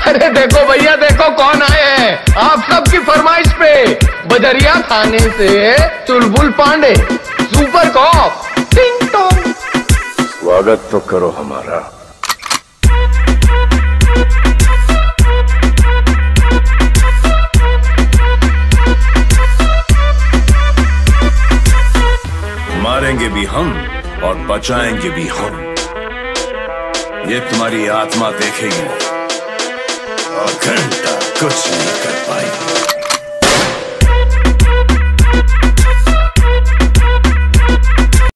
अरे देखो भैया देखो कौन आए हैं आप सबकी फरमाइश पे। बजरिया थाने से चुलबुल पांडे, सुपर कॉप टिंग टोंग। स्वागत तो करो हमारा। मारेंगे भी हम और बचाएंगे भी हम, ये तुम्हारी आत्मा देखेगी और घंटा कुछ नहीं कर पाएगी।